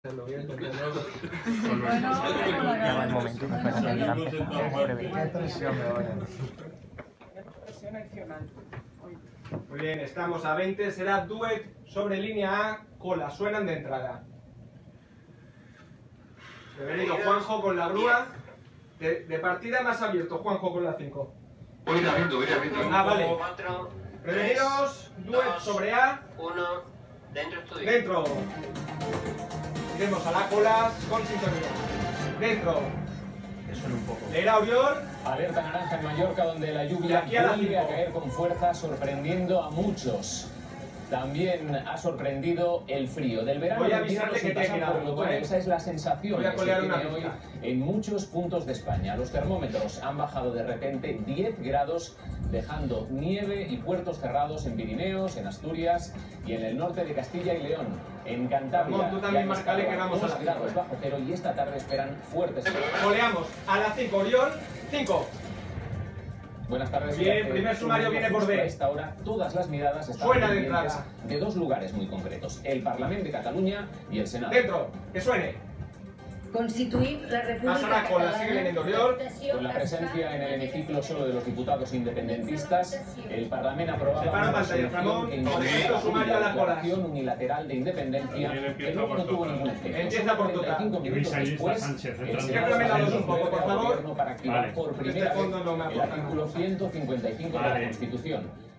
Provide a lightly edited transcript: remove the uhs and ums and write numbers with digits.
Lo voy a intentar, ¿no? Ya va el momento, me parece que la Presión me voy a... Presión adicional. Muy bien, estamos a 20, será duet sobre línea A, cola, suenan de entrada. Bienvenido Juanjo con la grúa. De partida más abierto, Juanjo con la 5. Voy a ir voy a ir. Ah, vale. 4, Bienvenidos, duet sobre A. 1, dentro estudio. Dentro. Iremos a la cola con sintonía. Dentro. Que suene un poco. Leerá Oriol. Alerta naranja en Mallorca, donde la lluvia aquí a la vuelve a 5. caer con fuerza, sorprendiendo a muchos. También ha sorprendido el frío. Del verano Voy a del invierno avisarle sin que te pasar queda por el algo, otoño. ¿vale? Esa es la sensación Voy a que se colear una tiene hoy pista. en muchos puntos de España. Los termómetros han bajado de repente 10 grados, dejando nieve y puertos cerrados en Pirineos, en Asturias y en el norte de Castilla y León. En Cantabria Ramón, tú también ya han márcale que estado vamos a 2 la grados 5, bajo cero y esta tarde esperan fuertes. Coleamos a la 5, Oriol. 5. Buenas tardes. Bien, primer sumario viene por B. A esta hora todas las miradas están Suena de pendientes entrada. de dos lugares muy concretos, el Parlamento de Cataluña y el Senado. Dentro. Que suene. Constituir la República Pasa la cola, sigue viniendo Oriol. Con la presencia en el hemiciclo solo de los diputados independentistas, el Parlamento aprobaba Separa una pantalla, resolución Ramón. que Con introducía esto sumario a la cola. declaración unilateral de independencia que luego no tuvo ningún efecto. Empieza por tocar. 45 minutos después, Sánchez, el entrando. Senado Siempre me la dos un poco, por al favor. Gobierno para activar Vale. por Este primera fondo vez no me el aporta artículo nada. 155 de la Vale. Constitución.